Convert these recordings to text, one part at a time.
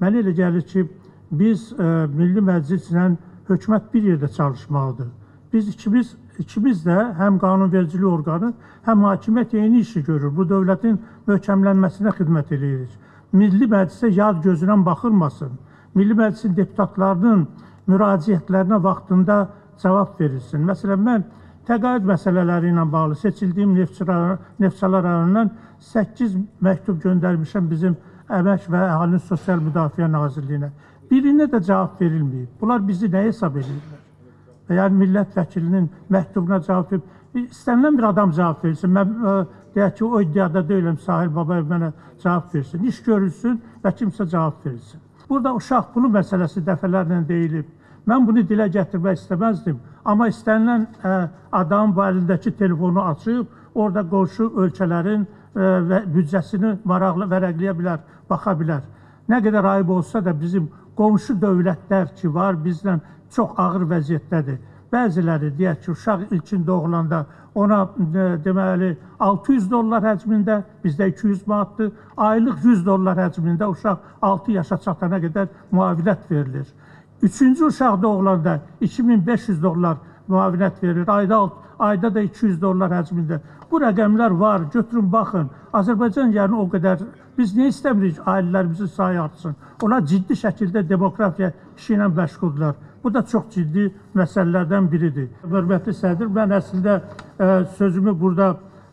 Mənə elə gəlir ki, biz Milli Məclislə hökumət bir yerdə çalışmalıdır. Biz ikimiz də həm qanunvericilik orqanı, həm hakimiyyət eyni işi görür. Bu dövlətin möhkəmlənməsinə xidmət edirik. Milli Məclisə yad gözlə baxılmasın. Milli Məclisin deputatlarının müraciətlərinə vaxtında cavab verilsin. Məsələn, mən təqaüd məsələləri ilə bağlı seçildiyim Neftçala rayonundan 8 məktub göndərmişəm bizim Əmək və Əhalinin Sosial Müdafiə Nazirliyinə. Birinə də cavab verilməyib. Bunlar bizi nə hesab edirlər? Yəni, millət vəkilinin məktubuna cavab verib, istənilən bir adam cavab versin. Mən deyək ki, o iddiada deyiləm, Sahil Babayev mənə cavab versin. İş görülsün və kimsə cavab versin. Burada uşaq pulu məsələsi dəfələrlə deyilib. Mən bunu dilə gətirmək istəməzdim. Amma istənilən adam bu əlindəki telefonu açıb, orada qonşu ölkələrin büdcəsini maraqlı vərəqləyə bilər, baxa bilər. Nə qədər ayıb olsa da bizim qonşu dövlətlər ki var, bizdən çox ağır vəziyyətdədir. Bəziləri deyək ki, uşaq ilkin doğulanda ona deməli $600 həcmində, bizdə 200 manatdır, aylıq $100 həcmində uşaq 6 yaşa çatana qədər müavinət verilir. Üçüncü uşaq doğulanda $2500 müavinət verilir, ayda da $200 həcmində. Bu rəqəmlər var, götürün, baxın. Azərbaycan yəni o qədər, biz nə istəmirik ailələrimizin sayı artsın. Onlar ciddi şəkildə demografiya işi ilə məşğuldurlar. Bu da çox ciddi məsələlərdən biridir. Hörmətli sədr, mən əslində sözümü burada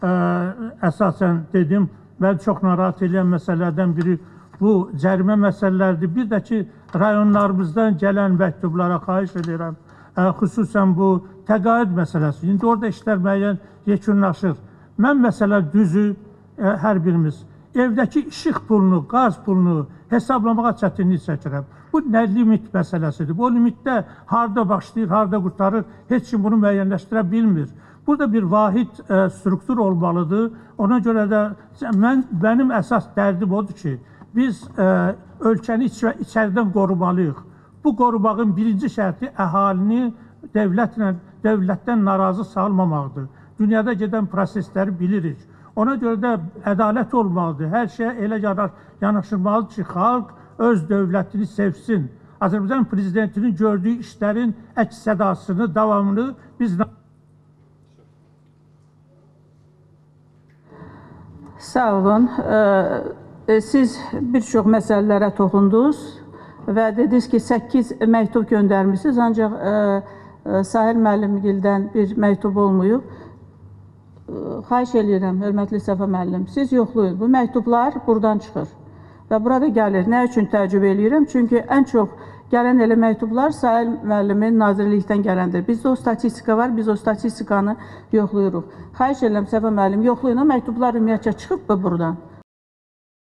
əsasən dedim. Mən çox narahat edən məsələlərdən biri bu cərimə məsələləridir. Bir də ki, rayonlarımızdan gələn məktublara xahiş edirəm. Xüsusən bu təqaüd məsələsi. İndi orada işlər müəyyən yekunlaşır. Mən məsələ düzü hər birimiz evdəki işıq pulunu, qaz pulunu hesablamağa çətinlik çəkirəm. Bu nə limit məsələsidir. Bu limitdə harada başlayır, harada qurtarır, heç kim bunu müəyyənləşdirə bilmir. Burada bir vahid struktur olmalıdır. Ona görə də mənim əsas dərdim odur ki, biz ölkəni içəridən qorumalıyıq. Bu qorumağın birinci şərti əhalini dövlətdən narazı salmamaqdır. Dünyada gedən prosesləri bilirik. Ona görə də ədalət olmalıdır. Hər şeyə elə yanaşılmalıdır ki, xalq öz dövlətini sevsin. Azərbaycan prezidentinin gördüyü işlərin əks sədasını, davamını biz... Sağ olun. Siz bir çox məsələlərə toxundunuz və dediniz ki, 8 məktub göndərmişsiniz, ancaq Sahil müəllimgildən bir məktub olmayıb. Xahiş edirəm, hörmətli Səfa müəllim, siz yoxlayın. Bu məktublar buradan çıxır və burada gəlir. Nə üçün təəccüb edirəm? Çünki ən çox gələn elə məktublar Sahil müəllimin nazirlikdən gələndir. Bizdə o statistika var, biz o statistikanı yoxlayırıq. Xahiş edirəm, Səfa müəllim, yoxlayın. O məktublar ümumiyyətcə çıxıb buradan.